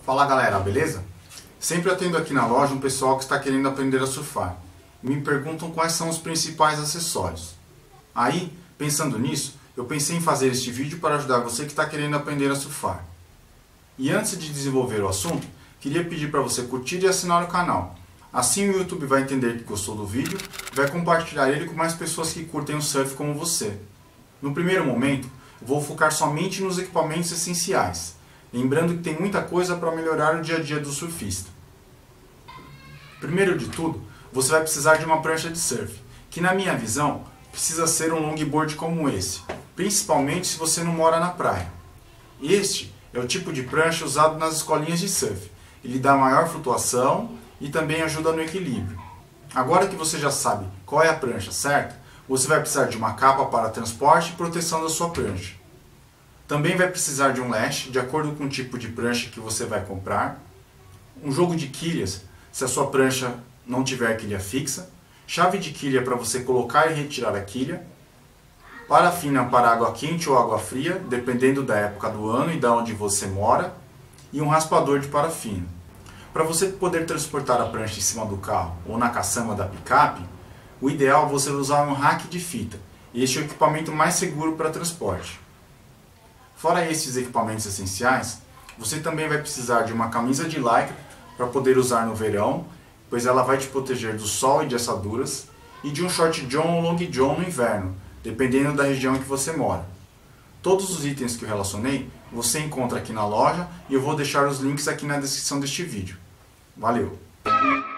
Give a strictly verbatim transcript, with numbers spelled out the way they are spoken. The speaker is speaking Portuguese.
Fala galera, beleza? Sempre atendo aqui na loja um pessoal que está querendo aprender a surfar e me perguntam quais são os principais acessórios. Aí, pensando nisso, eu pensei em fazer este vídeo para ajudar você que está querendo aprender a surfar. E antes de desenvolver o assunto, queria pedir para você curtir e assinar o canal. Assim o YouTube vai entender que gostou do vídeo e vai compartilhar ele com mais pessoas que curtem o surf como você. No primeiro momento, eu vou focar somente nos equipamentos essenciais, lembrando que tem muita coisa para melhorar o dia a dia do surfista. Primeiro de tudo, você vai precisar de uma prancha de surf, que na minha visão precisa ser um longboard como esse, principalmente se você não mora na praia. Este é o tipo de prancha usado nas escolinhas de surf. Ele dá maior flutuação e também ajuda no equilíbrio. Agora que você já sabe qual é a prancha certa, você vai precisar de uma capa para transporte e proteção da sua prancha. Também vai precisar de um lash, de acordo com o tipo de prancha que você vai comprar, um jogo de quilhas, se a sua prancha não tiver quilha fixa, chave de quilha para você colocar e retirar a quilha, parafina para água quente ou água fria, dependendo da época do ano e de onde você mora, e um raspador de parafina. Para você poder transportar a prancha em cima do carro ou na caçamba da picape, o ideal é você usar um rack de fita. Este é o equipamento mais seguro para transporte. Fora esses equipamentos essenciais, você também vai precisar de uma camisa de lycra para poder usar no verão, pois ela vai te proteger do sol e de assaduras, e de um short john ou long john no inverno, dependendo da região em que você mora. Todos os itens que eu relacionei você encontra aqui na loja e eu vou deixar os links aqui na descrição deste vídeo. Valeu!